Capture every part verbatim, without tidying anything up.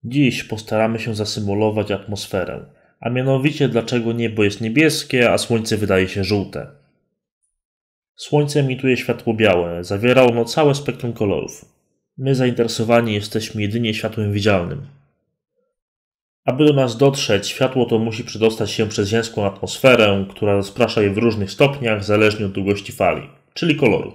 Dziś postaramy się zasymulować atmosferę, a mianowicie dlaczego niebo jest niebieskie, a słońce wydaje się żółte. Słońce emituje światło białe, zawiera ono całe spektrum kolorów. My zainteresowani jesteśmy jedynie światłem widzialnym. Aby do nas dotrzeć, światło to musi przedostać się przez ziemską atmosferę, która rozprasza je w różnych stopniach zależnie od długości fali, czyli koloru.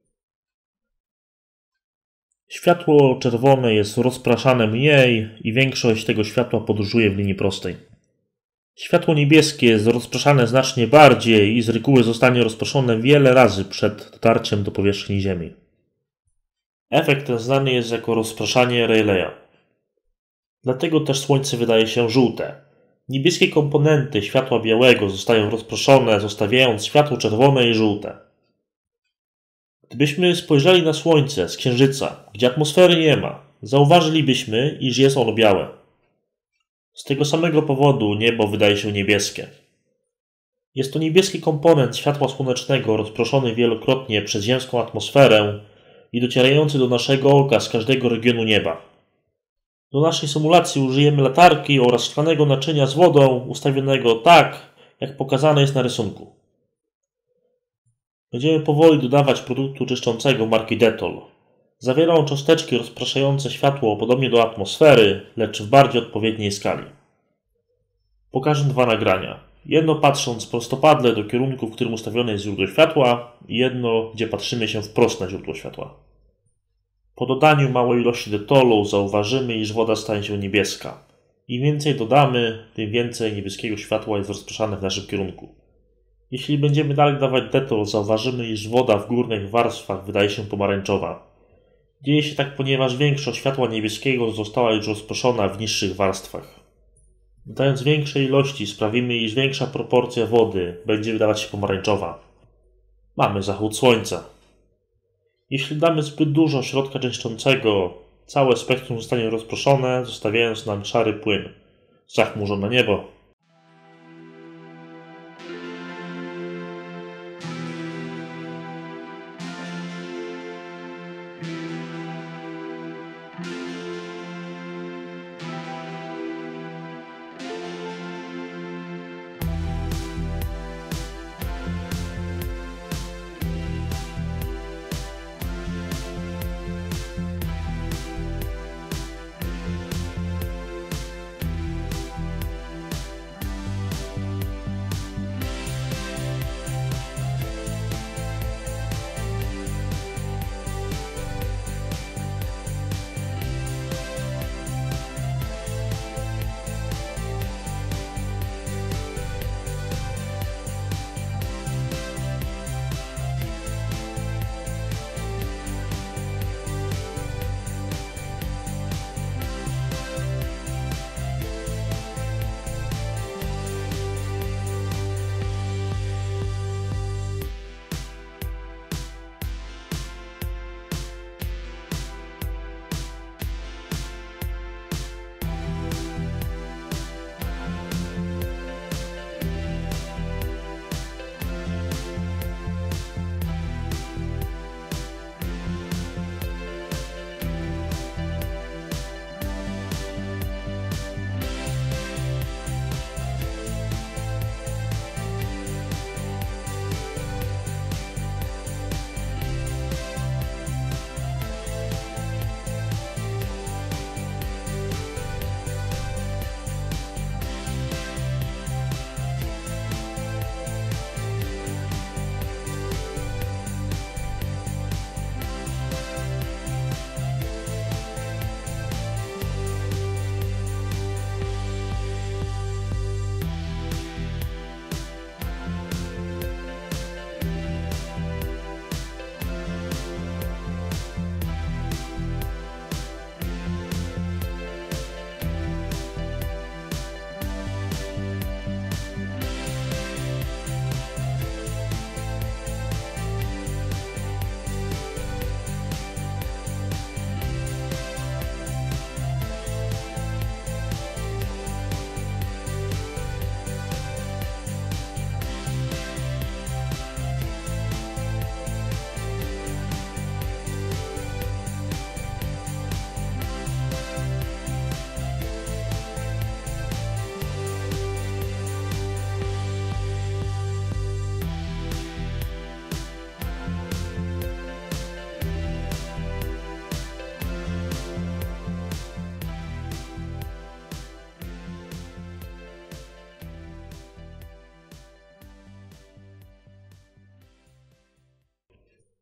Światło czerwone jest rozpraszane mniej i większość tego światła podróżuje w linii prostej. Światło niebieskie jest rozpraszane znacznie bardziej i z reguły zostanie rozproszone wiele razy przed dotarciem do powierzchni Ziemi. Efekt ten znany jest jako rozpraszanie Rayleigha. Dlatego też Słońce wydaje się żółte. Niebieskie komponenty światła białego zostają rozproszone, zostawiając światło czerwone i żółte. Gdybyśmy spojrzeli na Słońce z Księżyca, gdzie atmosfery nie ma, zauważylibyśmy, iż jest ono białe. Z tego samego powodu niebo wydaje się niebieskie. Jest to niebieski komponent światła słonecznego rozproszony wielokrotnie przez ziemską atmosferę i docierający do naszego oka z każdego regionu nieba. Do naszej symulacji użyjemy latarki oraz szklanego naczynia z wodą ustawionego tak, jak pokazane jest na rysunku. Będziemy powoli dodawać produktu czyszczącego marki Dettol. Zawiera on cząsteczki rozpraszające światło podobnie do atmosfery, lecz w bardziej odpowiedniej skali. Pokażę dwa nagrania. Jedno patrząc prostopadle do kierunku, w którym ustawione jest źródło światła i jedno, gdzie patrzymy się wprost na źródło światła. Po dodaniu małej ilości Dettolu zauważymy, iż woda staje się niebieska. Im więcej dodamy, tym więcej niebieskiego światła jest rozpraszane w naszym kierunku. Jeśli będziemy dalej dawać Dettol, zauważymy, iż woda w górnych warstwach wydaje się pomarańczowa. Dzieje się tak, ponieważ większość światła niebieskiego została już rozproszona w niższych warstwach. Dodając większej ilości sprawimy, iż większa proporcja wody będzie wydawać się pomarańczowa. Mamy zachód słońca. Jeśli damy zbyt dużo środka czyszczącego, całe spektrum zostanie rozproszone, zostawiając nam szary płyn. Zachmurzone niebo.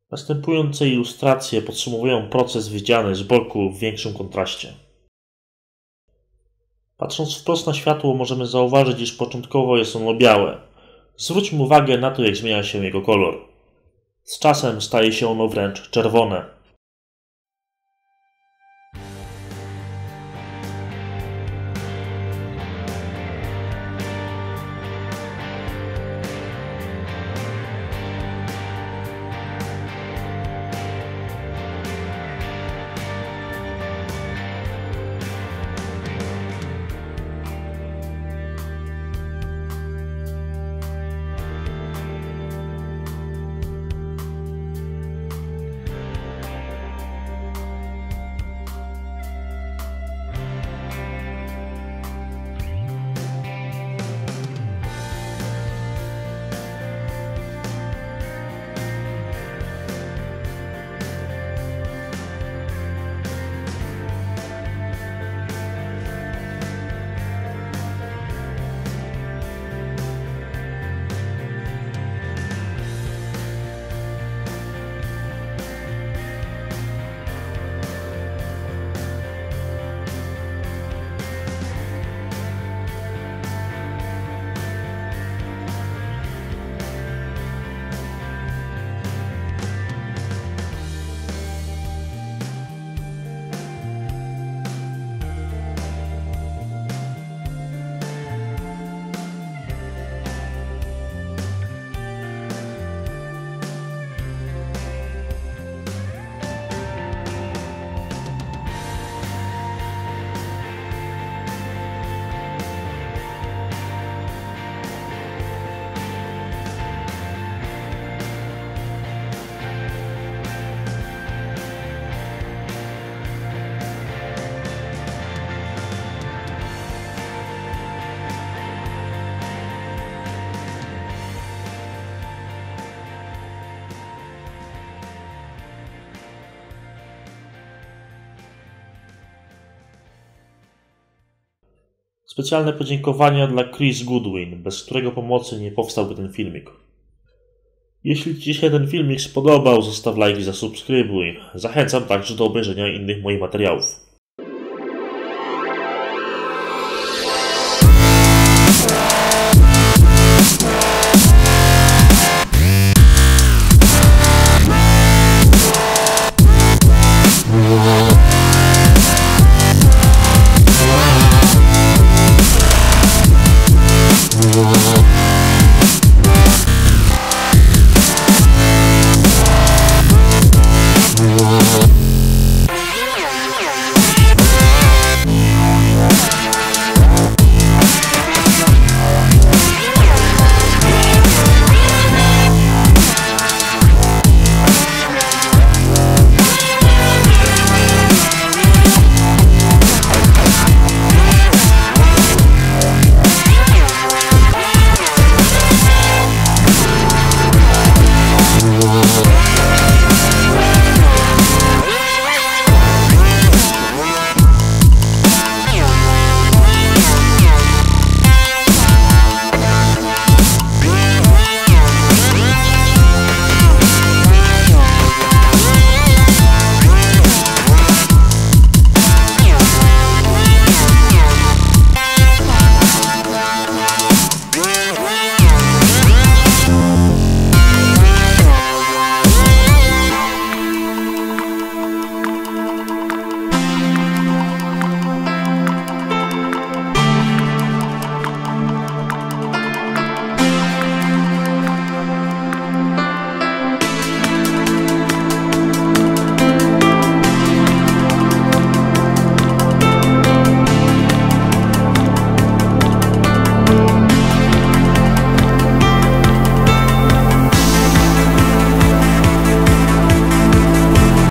Następujące ilustracje podsumowują proces widziany z boku w większym kontraście. Patrząc wprost na światło, możemy zauważyć, iż początkowo jest ono białe. Zwróćmy uwagę na to, jak zmienia się jego kolor. Z czasem staje się ono wręcz czerwone. Specjalne podziękowania dla Chris Goodwin, bez którego pomocy nie powstałby ten filmik. Jeśli Ci się ten filmik spodobał, zostaw like i zasubskrybuj. Zachęcam także do obejrzenia innych moich materiałów.